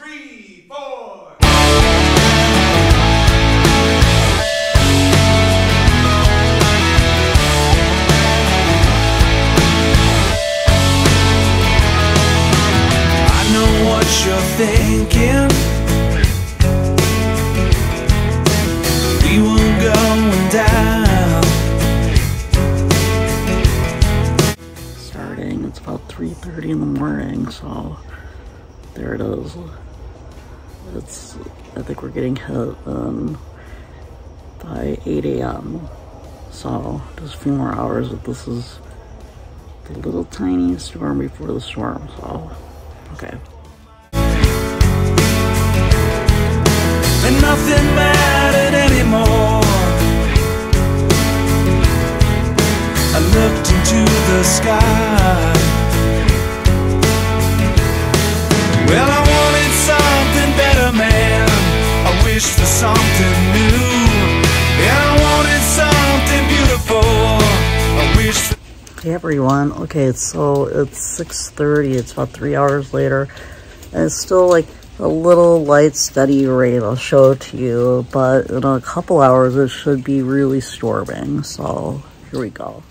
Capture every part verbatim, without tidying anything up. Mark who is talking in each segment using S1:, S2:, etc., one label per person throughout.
S1: three, four. I know what you're thinking. We were going down.
S2: Starting, it's about three thirty in the morning, so there it is. It's, I think we're getting hit um, by eight A M So just a few more hours, but this is the little tiny storm before the storm, so okay.
S1: And nothing mattered anymore. I looked into the sky. Well, I wanted something better, man. I wished for something new. And I wanted something beautiful. I wished for...
S2: Hey everyone, okay, so it's six thirty, it's about three hours later, and it's still like a little light steady rain. I'll show it to you, but in a couple hours it should be really storming, so here we go.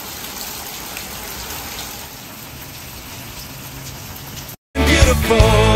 S1: beautiful.